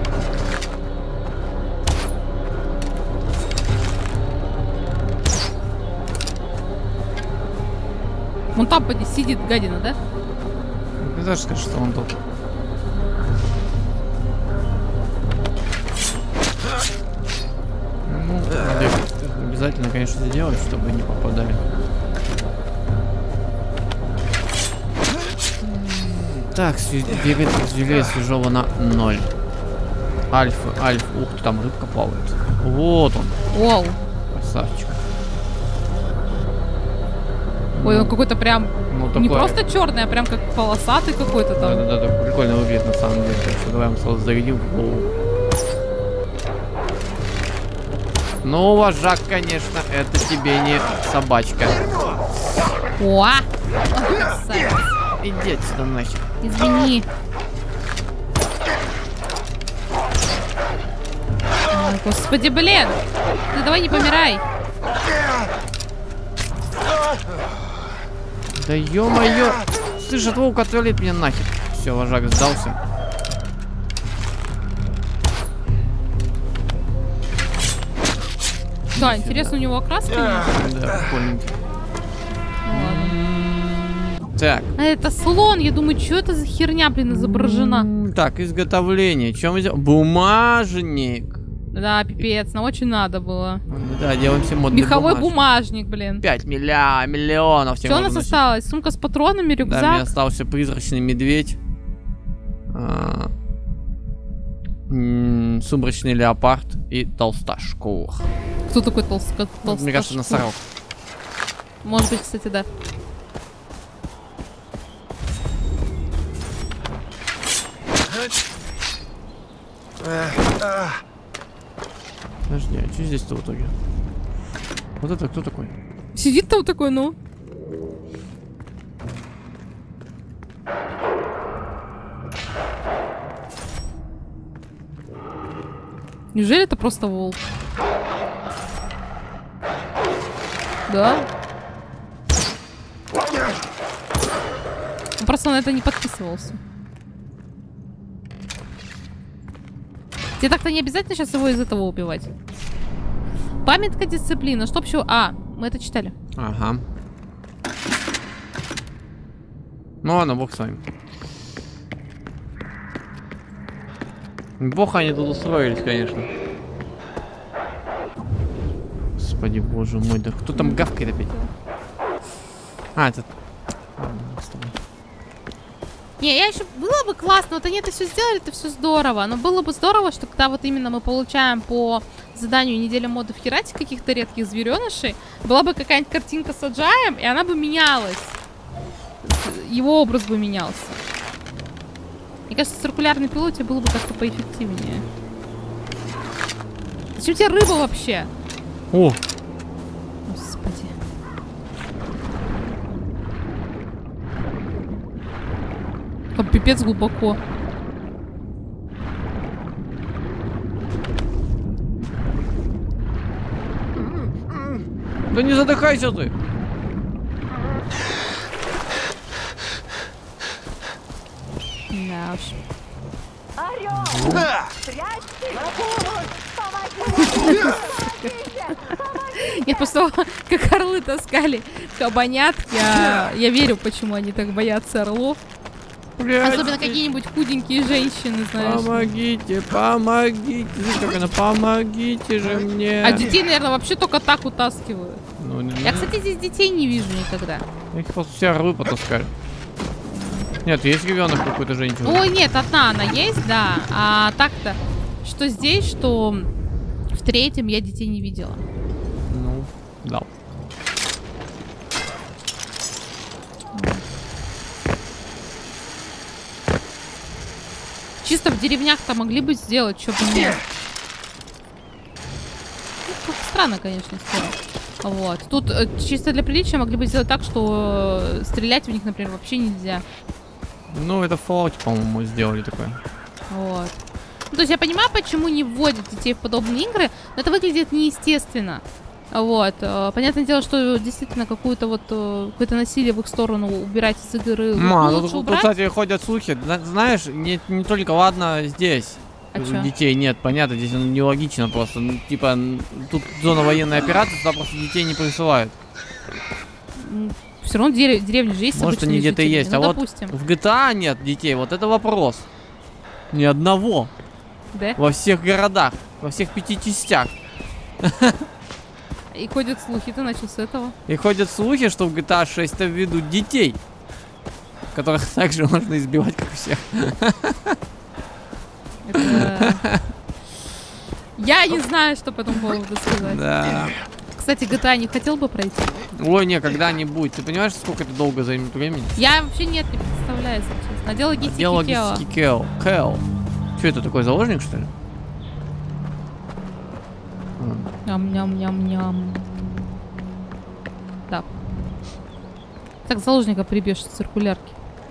Вон там поди сидит гадина, да? Ты даже скажешь, что он тут. Ну, надо обязательно, конечно, сделать, чтобы не попадали. Так, свежее свежего на 0. Альфа. Ух ты, там рыбка плавает. Вот он. Вау. Красавчик. Ой, он какой-то прям ну, не такой... просто черный, а прям как полосатый какой-то там. Да, прикольно выглядит на самом деле. Так что давай сразу зарядим в голову. Ну, вожак, конечно, это тебе не собачка. О! Иди отсюда нахер. Извини. Ой, господи, блин! Ты давай не помирай. Да ё-моё! Слышь, от волка отвалит меня нахер. Все, вожак сдался. Да, интересно, у него окраска? Да, прикольненький. Так. А это слон, я думаю, что это за херня, блин, изображена? Так, изготовление. Чем мы сделаем? Бумажник. Да, пипец, нам очень надо было. Да, делаем все модный меховой бумажник, блин. 5 миллионов. Что у нас осталось? Сумка с патронами, рюкзак? Да, мне остался призрачный медведь. Сумрачный леопард и толсташку. Кто такой толсташку? Мне кажется, носорог. Может быть, кстати, да. Подожди, а что здесь-то в итоге? Вот это кто такой? Сидит там такой, ну. Неужели это просто волк? Да? Он просто на это не подписывался. Тебе так-то не обязательно сейчас его из этого убивать. Памятка дисциплина. Что вообще... А, мы это читали. Ага. Ну ладно, бог с вами. Бог они тут устроились, конечно. Господи, боже мой, да кто там гавкает опять? А, этот... Не, я еще... Было бы классно, вот они это все сделали, это все здорово. Но было бы здорово, что когда вот именно мы получаем по заданию неделя модов херать каких-то редких зверенышей, была бы какая-нибудь картинка с Аджаем, и она бы менялась. Его образ бы менялся. Мне кажется, в циркулярной пилоте было бы как-то поэффективнее. Зачем тебе рыба вообще? О! Господи. Как пипец глубоко. Да не задыхайся ты! Да уж. Я после того, как орлы таскали кабанят, я верю, почему они так боятся орлов. Особенно какие-нибудь худенькие женщины, знаешь. Помогите, помогите. Как она? Помогите же мне. А детей, наверное, вообще только так утаскивают. Ну, я, кстати, здесь детей не вижу никогда. Их просто все орлы потаскали. Нет, есть ребенок какой-то женщины. Ой, нет, одна она есть, да. А так-то, что здесь, что в третьем я детей не видела. Ну, да. Чисто в деревнях-то могли бы сделать, что бы нет. Ну, странно, конечно, сделать. Вот. Тут чисто для приличия могли бы сделать так, что стрелять в них, например, вообще нельзя. Ну, это в Fallout, по-моему, сделали такое. Вот. Ну, то есть я понимаю, почему не вводят детей в подобные игры, но это выглядит неестественно. Вот. Понятное дело, что действительно какое-то насилие в их сторону убирать из игры тут, кстати, ходят слухи. Знаешь, не только, ладно, здесь. Детей нет, понятно, здесь нелогично просто. Ну, типа, тут зона военной операции, туда просто детей не присылают. Все равно деревня же есть. Может, они где-то есть, ну, а допустим. вот в GTA нет детей, вот это вопрос. Ни одного. Да? Во всех городах, во всех 5 частях. И ходят слухи, ты начал с этого. И ходят слухи, что в GTA 6 введут детей, которых также можно избивать, как всех. Я не знаю, что по этому поводу сказать. Да. Кстати, GTA не хотел бы пройти? Ой, не, когда-нибудь. Ты понимаешь, сколько это долго займет времени? Я вообще не представляю, если честно. Логистики Кэл. Что это такой, заложник, что ли? Ням-ням-ням-ням. Так. Так, заложника прибьешь с циркулярки.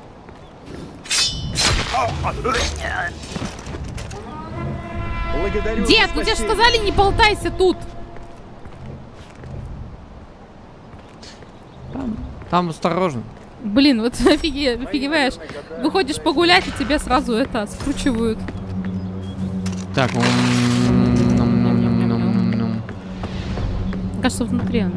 Благодарю. Дед, ну тебе же сказали, не болтайся тут. Там осторожно. Блин, вот офигеваешь. Выходишь погулять, и тебя сразу это скручивают. Так, кажется, внутри она.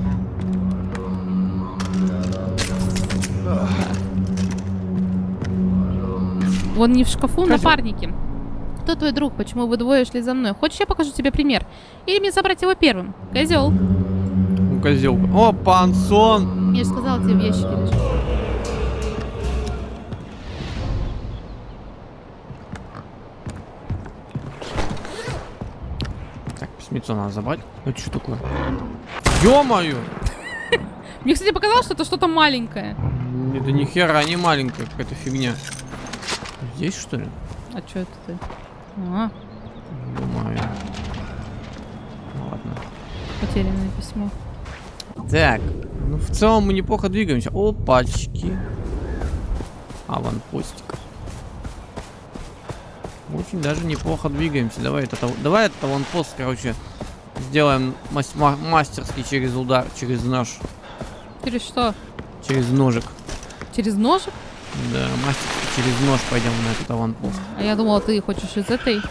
Вон не в шкафу, напарники. Кто твой друг? Почему вы двое шли за мной? Хочешь, я покажу тебе пример? Или мне забрать его первым? Козел. Козел. О, пансон. Я же сказала, тебе в ящике лежит. Так, письмецо надо забрать. Это что такое? Ё-моё! Мне, кстати, показалось, что это что-то маленькое. Это ни хера не маленькая какая-то фигня. Здесь, что ли? А что это ты? А. Думаю. Ладно. Потерянное письмо. Так, ну в целом мы неплохо двигаемся. Опачки. Аванпостик. Очень даже неплохо двигаемся. Давай этот аванпост, короче, сделаем мастерски через удар, через нож. Через что? Через ножик. Через ножик? Да, мастерски через нож пойдем на этот аванпост. А я думала, ты хочешь из этой.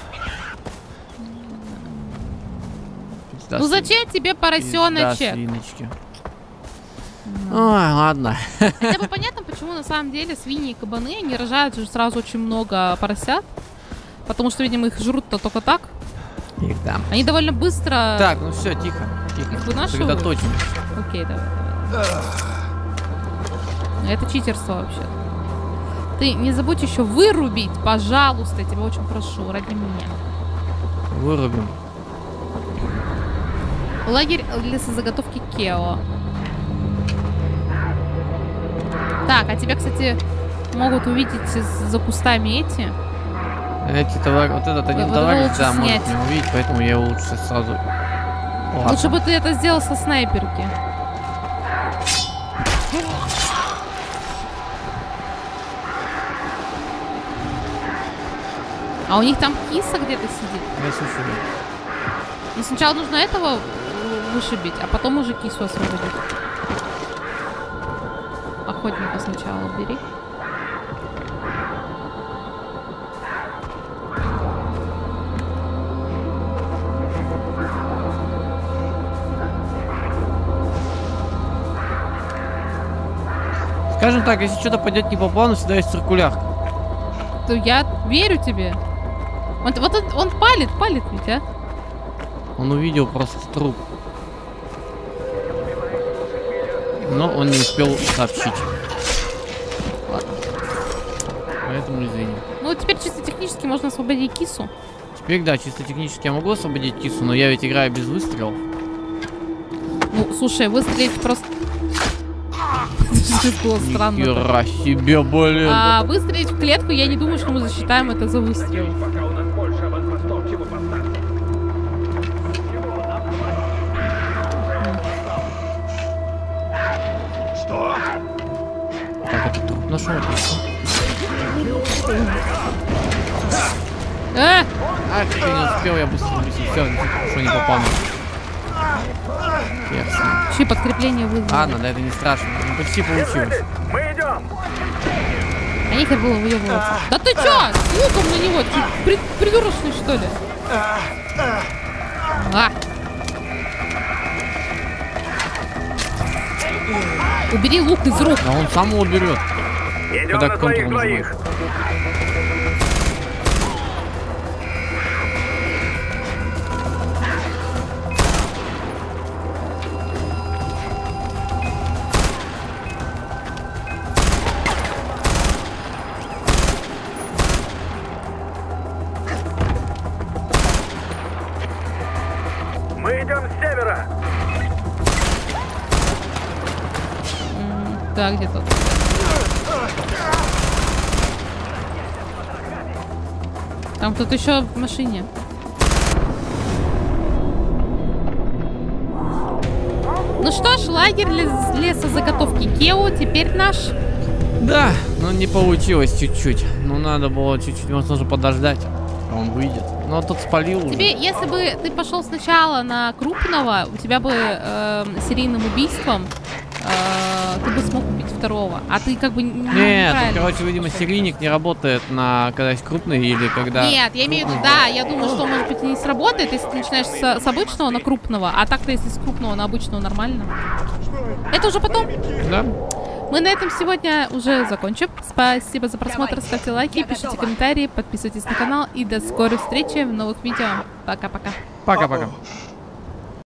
Пизда, ну зачем тебе поросеночек? Свиночки. Ой, ладно. Хотя бы понятно, почему на самом деле свиньи и кабаны, они рожают же сразу очень много поросят. Потому что, видимо, их жрут-то только так. Их, да. Они довольно быстро... Так, ну все, тихо. Их вынашивают? Сосредоточимся. Окей, давай. Это читерство вообще. Ты не забудь еще вырубить, пожалуйста, я тебя очень прошу, ради меня. Вырубим. Лагерь лесозаготовки Кео. Так, а тебя, кстати, могут увидеть за кустами эти. Эти товары, вот этот один товарищ, да, может не увидеть, поэтому я его лучше сразу... Ладно. Лучше бы ты это сделал со снайперки. А у них там киса где-то сидит. Я слышу. Но сначала нужно этого вышибить, а потом уже кису освободить. Охотника сначала убери. Скажем так, если что-то пойдет не по плану, всегда есть циркулярка. То я верю тебе. Он палит ведь, а? Он увидел просто труп. Но он не успел сообщить. Ладно. Поэтому извини. Ну, теперь чисто технически можно освободить кису. Теперь, да, чисто технически я могу освободить кису, но я ведь играю без выстрелов. Ну, слушай, выстрелить просто... Было странно. Нихера себе, блин. А выстрелить в клетку, я не думаю, что мы засчитаем это за выстрел. Что? Так, это труп нашел. Ах, ты не успел, я быстро убил. Все, что не попал. Чьи подкрепление вызвали? Ладно, да это не страшно. Ну, почти получилось. Мы идем. А нехер было выебываться. Да ты чё? С луком на него? Ты придурочный, что ли? А! Убери лук из рук. А он сам его берет. Идем Когда на твоих контур двоих. Мы идем с севера. Так, где тут? Там кто-то еще в машине. Ну что ж, лагерь лесозаготовки Кео теперь наш. Да, но не получилось чуть-чуть. Ну надо было чуть-чуть, возможно, подождать. Он выйдет. Но тот спалил уже. Тебе, если бы ты пошел сначала на крупного, у тебя бы серийным убийством ты бы смог убить второго. А ты как бы Нет, тут, короче, видимо, серийник не работает на когда есть крупный или когда... Нет, я имею в виду, да, я думаю, что может быть не сработает, если ты начинаешь с обычного на крупного, а так-то если с крупного на обычного нормально. Это уже потом. Да. Мы на этом сегодня уже закончим. Спасибо за просмотр, ставьте лайки, пишите комментарии, подписывайтесь на канал и до скорой встречи в новых видео. Пока-пока. Пока-пока.